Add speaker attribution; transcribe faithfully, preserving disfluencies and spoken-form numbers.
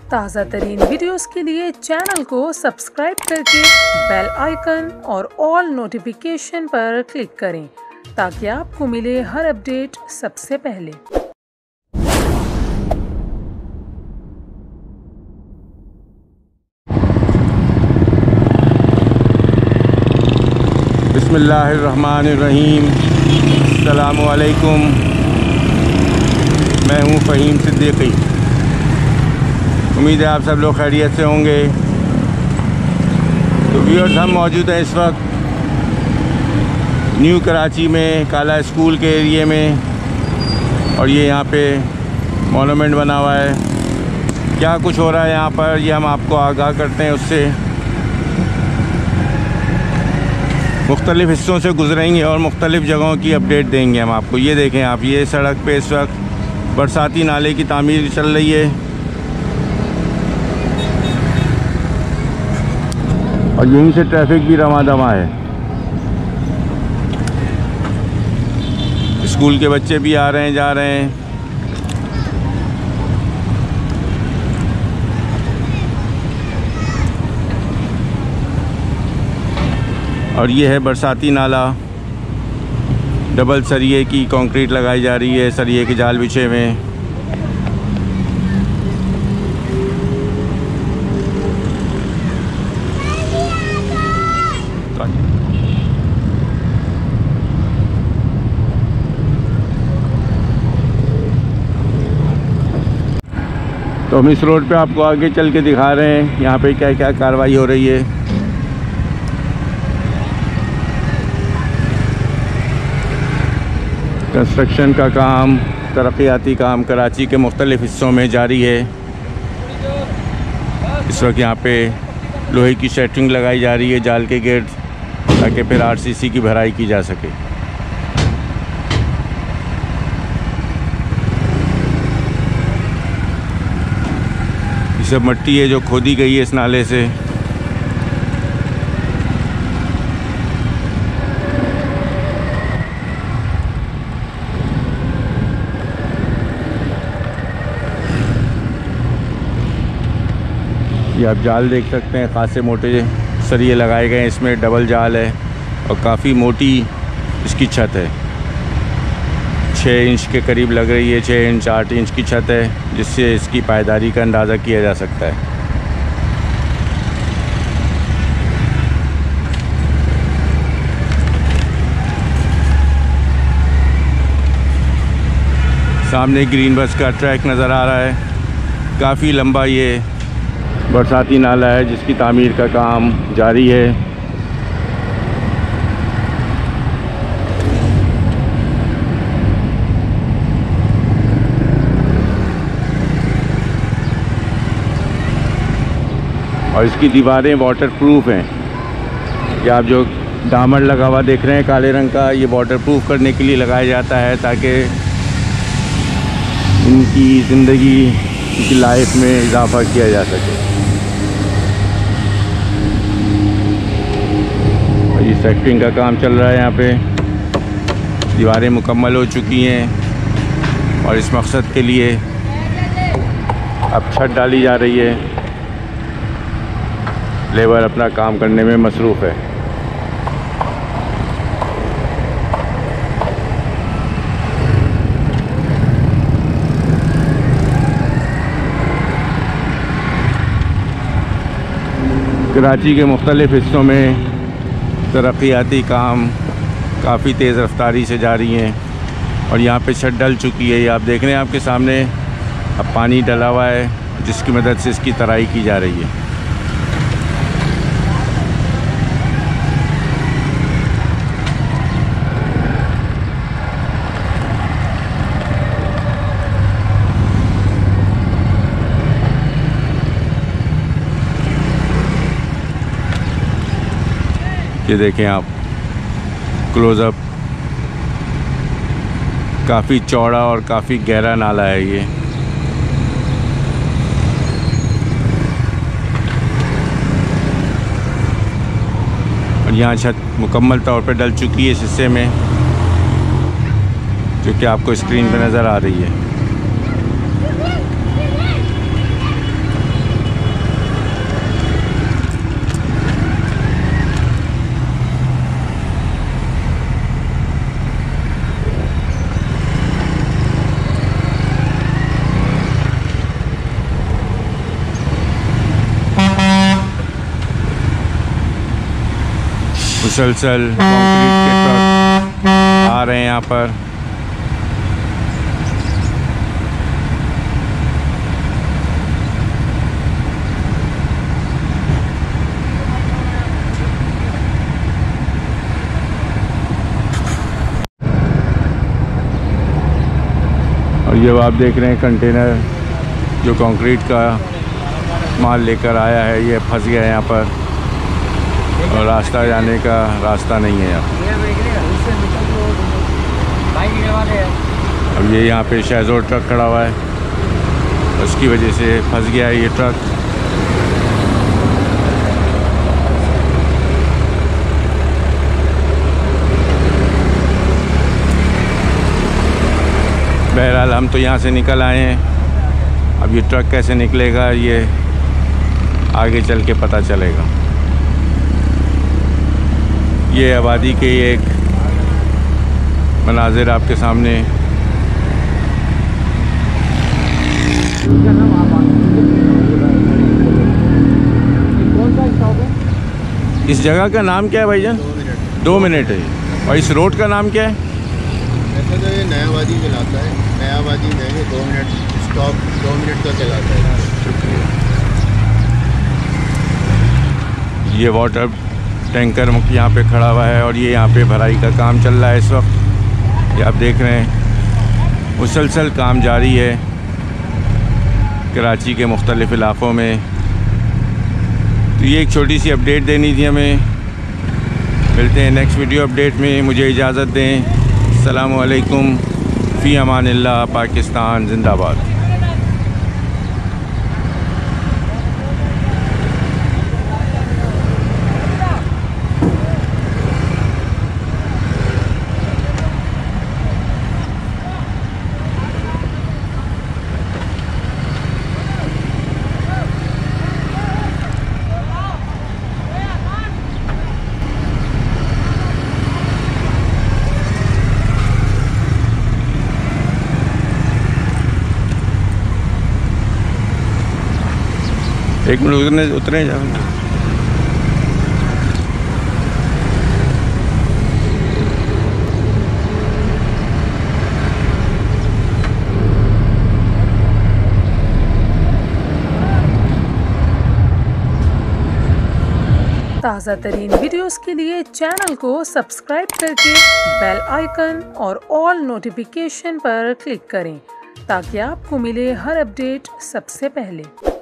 Speaker 1: ताज़ा तरीन वीडियोस के लिए चैनल को सब्सक्राइब करके बेल आइकन और ऑल नोटिफिकेशन पर क्लिक करें ताकि आपको मिले हर अपडेट सबसे पहले।
Speaker 2: बिस्मिल्लाहिर्रहमानिर्रहीम। अस्सलामु अलैकुम। मैं हूँ फ़हीम सिद्दीकी। उम्मीद है आप सब लोग खैरियत से होंगे। तो व्यूअर्स, हम मौजूद हैं इस वक्त न्यू कराची में काला स्कूल के एरिए में, और ये यहाँ पे मोनूमेंट बना हुआ है। क्या कुछ हो रहा है यहाँ पर, ये हम आपको आगाह करते हैं। उससे मुख्तलिफ़ हिस्सों से गुजरेंगे और मुख्तलिफ़ जगहों की अपडेट देंगे हम आपको। ये देखें आप, ये सड़क पे इस वक्त बरसाती नाले की तामीर चल रही है, और यहीं से ट्रैफिक भी रवां दवां है। स्कूल के बच्चे भी आ रहे हैं, जा रहे हैं। और ये है बरसाती नाला। डबल सरिये की कंक्रीट लगाई जा रही है, सरिये के जाल बिछे हुए हैं। तो हम इस रोड पे आपको आगे चल के दिखा रहे हैं यहाँ पे क्या क्या कार्रवाई हो रही है। कंस्ट्रक्शन का काम, तरक्याती काम कराची के मुख्तलिफ़ हिस्सों में जारी है। इस वक्त यहाँ पे लोहे की शटरिंग लगाई जा रही है जाल के गिर्द, ताकि फिर आरसीसी की भराई की जा सके। ये सब मिट्टी है जो खोदी गई है इस नाले से। ये आप जाल देख सकते हैं, खासे मोटे सरिये लगाए गए हैं इसमें। डबल जाल है और काफ़ी मोटी इसकी छत है, छः इंच के करीब लग रही है। छः इंच आठ इंच की छत है, जिससे इसकी पायदारी का अंदाज़ा किया जा सकता है। सामने ग्रीन बस का ट्रैक नज़र आ रहा है। काफ़ी लंबा ये बरसाती नाला है जिसकी तामीर का काम जारी है। और इसकी दीवारें वाटरप्रूफ हैं। ये आप जो डामर लगा हुआ देख रहे हैं काले रंग का, ये वाटरप्रूफ करने के लिए लगाया जाता है ताकि इनकी ज़िंदगी, इनकी लाइफ में इजाफा किया जा सके। ये सेक्टरिंग का काम चल रहा है यहाँ पे। दीवारें मुकम्मल हो चुकी हैं और इस मकसद के लिए अब छत डाली जा रही है। लेबर अपना काम करने में मसरूफ़ है। कराची के मुख्तलिफ़ हिस्सों में तरक्याती काम काफ़ी तेज़ रफ्तारी से जारी हैं, और यहाँ पे छत डल चुकी है। ये आप देख रहे हैं आपके सामने, अब पानी डला हुआ है जिसकी मदद से इसकी तराई की जा रही है। ये देखें आप क्लोज़अप, काफ़ी चौड़ा और काफ़ी गहरा नाला है ये। और यहाँ छत मुकम्मल तौर पर डल चुकी है इस हिस्से में, जो कि आपको स्क्रीन पर नज़र आ रही है। मुसलसल कंक्रीट के ट्रक आ रहे हैं यहाँ पर। और ये आप देख रहे हैं कंटेनर जो कंक्रीट का माल लेकर आया है, ये फंस गया है यहाँ पर और रास्ता जाने का रास्ता नहीं है यहाँ। अब ये यहाँ पे शेजोर ट्रक खड़ा हुआ है, उसकी वजह से फंस गया है ये ट्रक। बहरहाल हम तो यहाँ से निकल आए हैं, अब ये ट्रक कैसे निकलेगा ये आगे चल के पता चलेगा। ये आबादी के एक मनाजिर आपके सामने। इस जगह का नाम क्या है भाईजान? दो मिनट है। और इस रोड का नाम क्या है?
Speaker 3: वैसे तो ये नयाबादी चलाता है, नयाबादी में है, दो मिनट स्टॉप दो मिनट का चलाता है।
Speaker 2: शुक्रिया। ये वाटर टैंकर यहाँ पे खड़ा हुआ है और ये यहाँ पे भराई का काम चल रहा है इस वक्त। ये आप देख रहे हैं मुसलसल काम जारी है कराची के मुख्तलिफ़ इलाक़ों में। तो ये एक छोटी सी अपडेट देनी थी हमें। मिलते हैं नेक्स्ट वीडियो अपडेट में, मुझे इजाज़त दें। अस्सलामु अलैकुम, फ़ी अमानिल्लाह, पाकिस्तान जिंदाबाद। एक मिनट उतरने उतरे जाओ।
Speaker 1: ताज़ा तरीन वीडियोस के लिए चैनल को सब्सक्राइब करके बेल आइकन और ऑल नोटिफिकेशन पर क्लिक करें ताकि आपको मिले हर अपडेट सबसे पहले।